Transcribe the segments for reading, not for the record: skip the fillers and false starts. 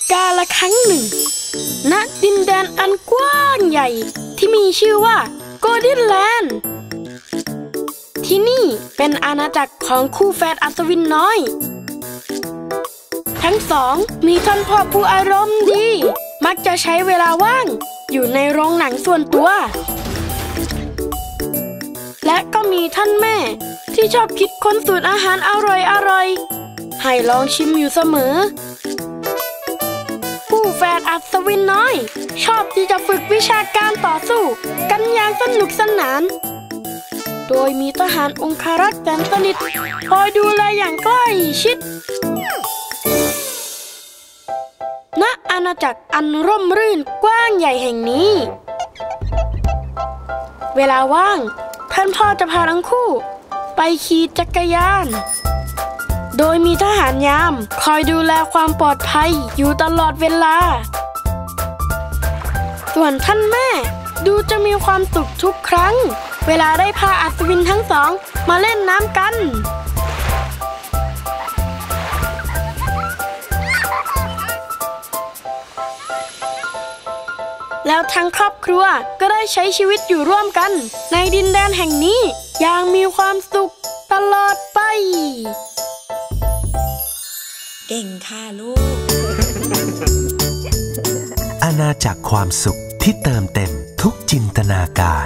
กาลครั้งหนึ่งณดินแดนอันกว้างใหญ่ที่มีชื่อว่าโกลเด้นแลนด์ที่นี่เป็นอาณาจักรของคู่แฝดอัศวินน้อยทั้งสองมีท่านพ่อผู้อารมณ์ดีมักจะใช้เวลาว่างอยู่ในโรงหนังส่วนตัวและก็มีท่านแม่ที่ชอบคิดค้นสูตรอาหารอร่อยๆให้ลองชิมอยู่เสมอคู่แฝดอัศวินน้อยชอบที่จะฝึกวิชาการต่อสู้กันอย่างสนุกสนานโดยมีทหารองครักษ์แสนสนิทคอยดูแลอย่างใกล้ชิดณอาณาจักรอันร่มรื่นกว้างใหญ่แห่งนี้เวลาว่างท่านพ่อจะพาทั้งคู่ไปขี่จักรยานโดยมีทหารยามคอยดูแลความปลอดภัยอยู่ตลอดเวลาส่วนท่านแม่ดูจะมีความสุขทุกครั้งเวลาได้พาอัศวินทั้งสองมาเล่นน้ำกันแล้วทั้งครอบครัวก็ได้ใช้ชีวิตอยู่ร่วมกันในดินแดนแห่งนี้อย่างมีความสุขตลอดไปเก่งค่ะลูกอาณาจักรความสุขที่เติมเต็มทุกจินตนาการ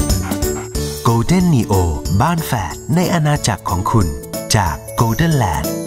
Golden Neo บ้านแฝดในอาณาจักรของคุณจาก Golden Land